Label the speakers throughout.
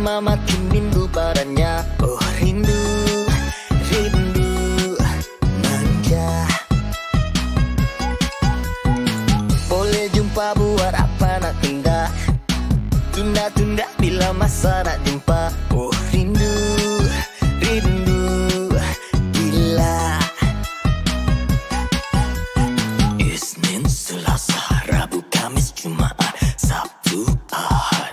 Speaker 1: lama makin rindu padanya. Oh rindu, rindu manja. Boleh jumpa buat apa nak tunda, tunda-tunda bila masa nak jumpa. Oh rindu, rindu gila. Isnin, Selasa, Rabu, Kamis, Jumat, Sabtu, Ahad.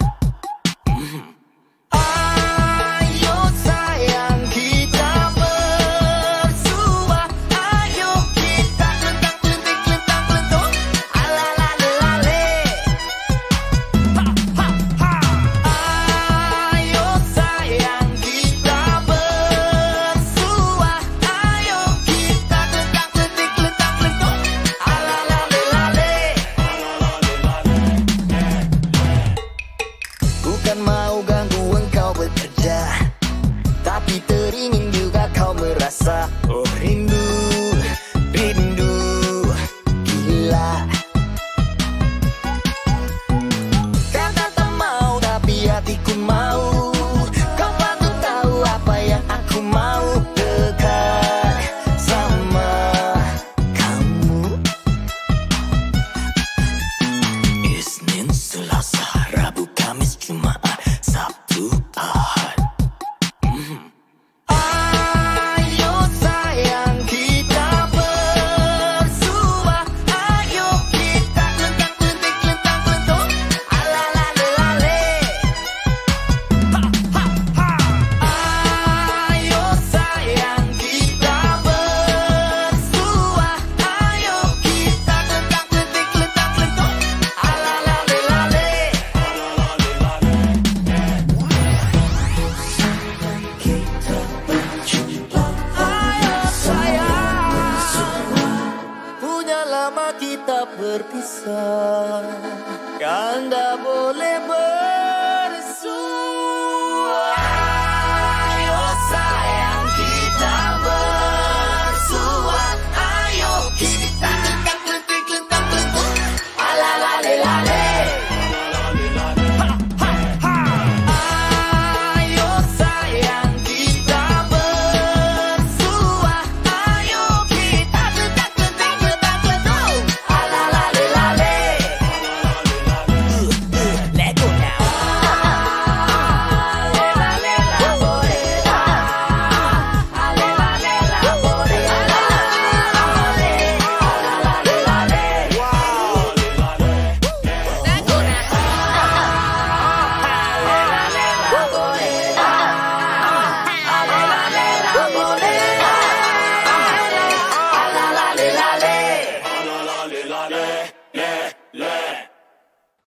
Speaker 1: Ayo sayang kita bersua, ayo kita kelentang-kelenting-kelentang-kelentung, ala-la-le-lale. Ayo sayang kita bersua, ayo kita kelentang-kelenting-kelentang-kelentung, ala-la-le-lale. Bukan mau ganggu engkau bekerja, tapi teringin juga kau merasa. Oh rindu, rindu gila. Kata tak mau tapi hatiku mau. Kau patut tahu apa yang aku mau. Dekat sama kamu. Isnin, Selasa, Rabu, Kamis, Jumat, Sabtu, Ahad. Ayo sayang kita bersua, ayo kita kelentang-kelenting-kelentang-kelentung, ala-la-le-lale. Ayo sayang kita bersua, ayo kita kelentang-kelenting-kelentang-kelentung, ala-la-le-lale. Ayo sayang, punya lama kita berpisah, kan tak boleh